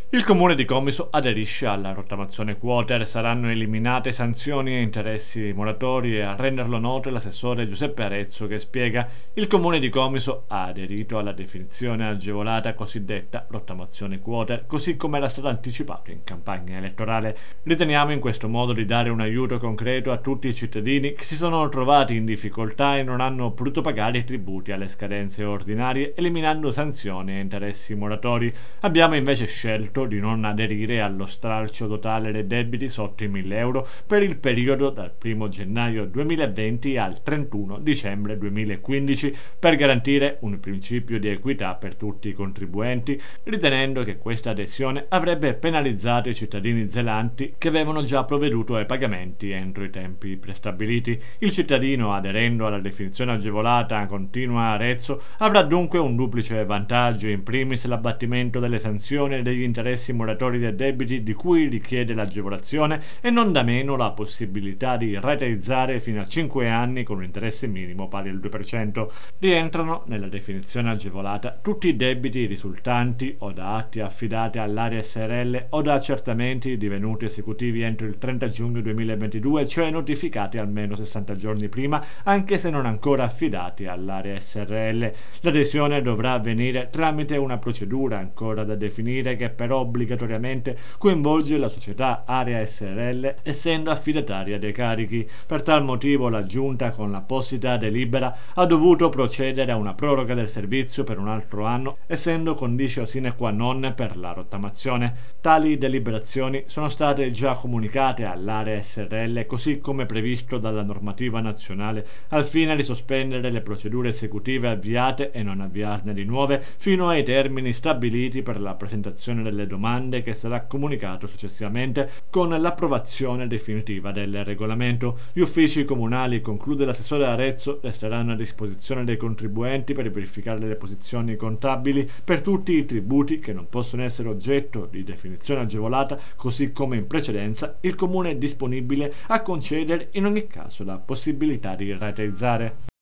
Il comune di Comiso aderisce alla rottamazione quoter, saranno eliminate sanzioni e interessi moratori e a renderlo noto è l'assessore Giuseppe Arezzo che spiega: il comune di Comiso ha aderito alla definizione agevolata cosiddetta rottamazione quoter, così come era stato anticipato in campagna elettorale. Riteniamo in questo modo di dare un aiuto concreto a tutti i cittadini che si sono trovati in difficoltà e non hanno potuto pagare i tributi alle scadenze ordinarie, eliminando sanzioni e interessi moratori. Abbiamo invece scelto di non aderire allo stralcio totale dei debiti sotto i 1.000 euro per il periodo dal 1 gennaio 2020 al 31 dicembre 2015 per garantire un principio di equità per tutti i contribuenti, ritenendo che questa adesione avrebbe penalizzato i cittadini zelanti che avevano già provveduto ai pagamenti entro i tempi prestabiliti. Il cittadino, aderendo alla definizione agevolata, continua Arezzo, avrà dunque un duplice vantaggio: in primis l'abbattimento delle sanzioni e degli interessi moratori dei debiti di cui richiede l'agevolazione, e non da meno la possibilità di rateizzare fino a 5 anni con un interesse minimo pari al 2%. Rientrano nella definizione agevolata tutti i debiti risultanti o da atti affidati all'area SRL o da accertamenti divenuti esecutivi entro il 30 giugno 2022, cioè notificati almeno 60 giorni prima, anche se non ancora affidati all'area SRL. L'adesione dovrà avvenire tramite una procedura ancora da definire, che però obbligatoriamente coinvolge la società Area SRL, essendo affidataria dei carichi. Per tal motivo la Giunta, con l'apposita delibera, ha dovuto procedere a una proroga del servizio per un altro anno, essendo conditio sine qua non per la rottamazione. Tali deliberazioni sono state già comunicate all'Area SRL, così come previsto dalla normativa nazionale, al fine di sospendere le procedure esecutive avviate e non avviarne di nuove fino ai termini stabiliti per la presentazione delle domande, che sarà comunicato successivamente con l'approvazione definitiva del regolamento. Gli uffici comunali, conclude l'assessore Arezzo, resteranno a disposizione dei contribuenti per verificare le posizioni contabili per tutti i tributi che non possono essere oggetto di definizione agevolata, così come in precedenza il comune è disponibile a concedere in ogni caso la possibilità di rateizzare.